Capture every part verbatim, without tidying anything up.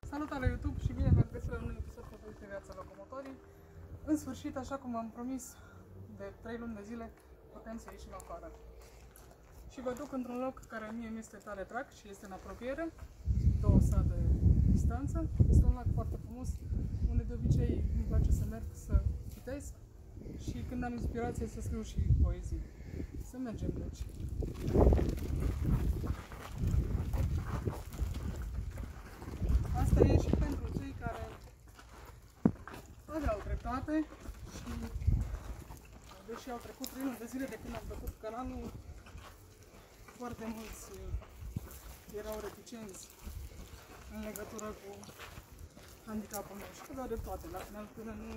Salutare YouTube și bine v-am găsit la un episod făcut de Viața Locomotorii. În sfârșit, așa cum am promis de trei luni de zile, putem să ieșim afară. Și vă duc într-un loc care mie mi este tare drag și este în apropiere, două sate distanță. Este un lac foarte frumos, unde de obicei îmi place să merg să citesc și când am inspirație să scriu și poezii. Să mergem, deci. Asta e și pentru cei care aveau dreptate și deși au trecut trei luni de zile de când am făcut canalul, foarte mulți erau reticenți în legătură cu handicapul meu și aveau dreptate. La final, până nu...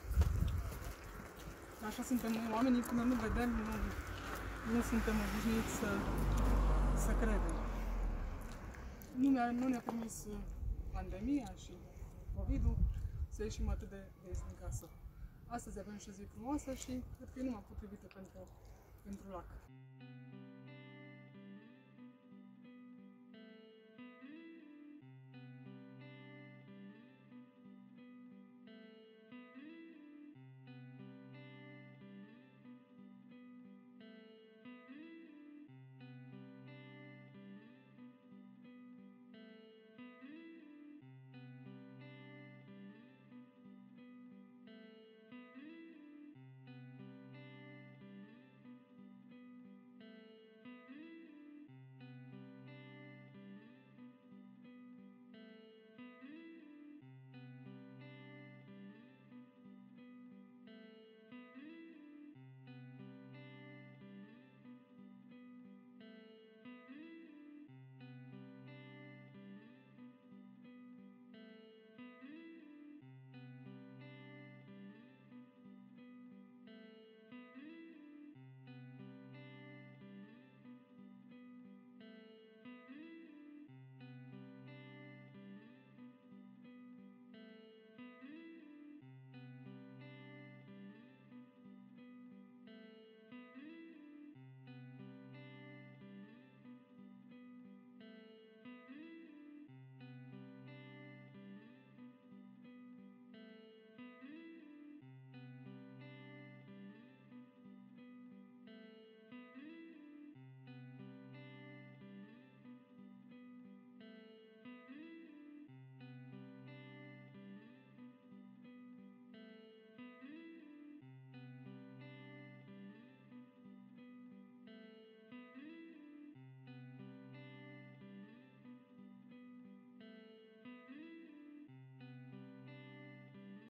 Așa suntem noi oamenii, până nu vedem, nu, nu suntem obișnuiți să, să credem. Nu ne-a, nu ne-a permis pandemia și COVID-ul să ieșim atât de des din casă. Astăzi avem și o zi frumoasă și cred că e numai potrivită pentru, pentru lac.